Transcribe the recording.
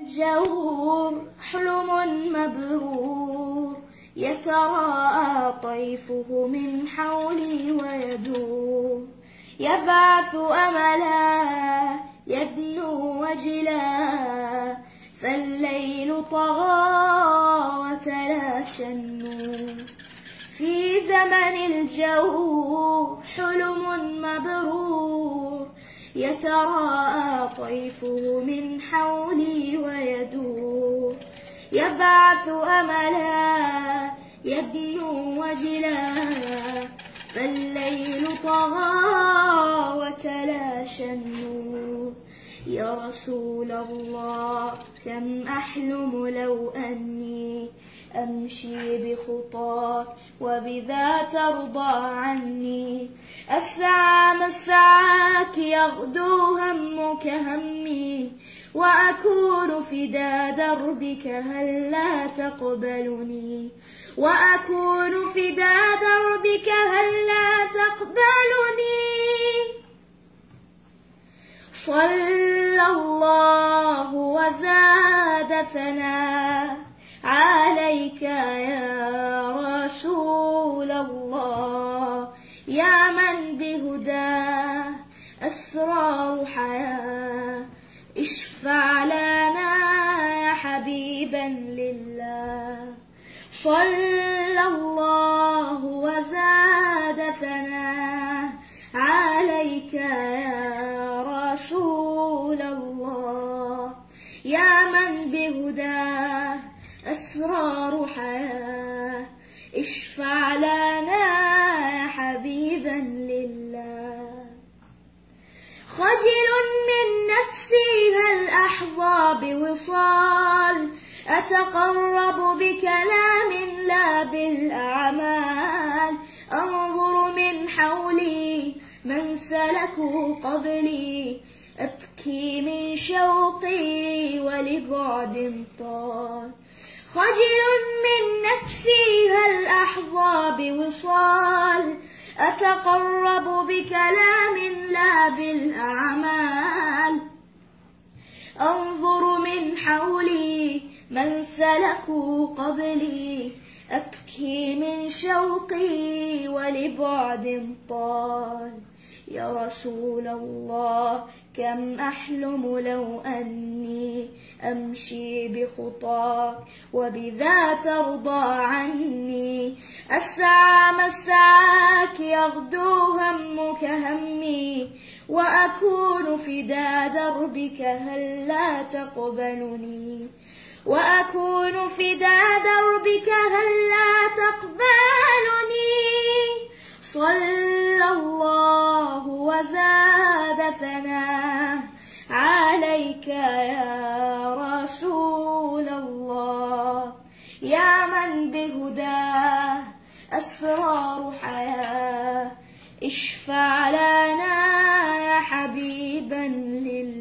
جور حلم مبرور يتراءى طيفه من حولي ويدور يبعث أملا يدنو وجلا فالليل طغى وتلاشى النور في زمن الجور حلم مبرور يتراءى طيفه من حولي ويدور يبعث أملا يدنو وجلا فالليل طغى وتلاشى النور يا رسول الله كم أحلم لو أني أمشي بخطاك وبذا ترضى عني أسعى مسعاك يغدو همك همي وأكون فدا دربك هلا تقبلني وأكون فدا دربك هلا تقبلني صلى الله وزاد ثناء عليك يا رسول الله يا من بهداه أسرار حياة اشفع لنا يا حبيبا لله صلى الله وزاد ثناء عليك يا رسول الله يا من بهداه أسرار حياة اشفع لنا يا حبيبا لله خجل من نفسي هل أحظى بوصال أتقرب بكلام لا بالأعمال أنظر من حولي من سلكوا قبلي أبكي من شوقي ولبعد طال خجل من نفسي هل أحظى بوصال أتقرب بكلام لا بالأعمال أنظر من حولي من سلكوا قبلي أبكي من شوقي ولبعد طال يا رسول الله كم أحلم لو أني أمشي بخطاك وبذا ترضى عني أسعى مسعاك يغدو همك همي وأكون فدا دربك هلا تقبلني وأكون فدا دربك هلا تقبلني صلى الله وزاد ثناء عليك يا رسول الله يا من بهداه أسرار حياة اشفع لنا يا حبيبا لله